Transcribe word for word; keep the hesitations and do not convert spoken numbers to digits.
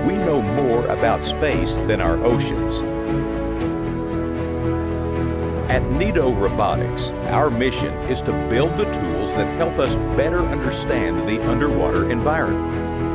we know more about space than our oceans. At Nitto Robotics, our mission is to build the tools that help us better understand the underwater environment.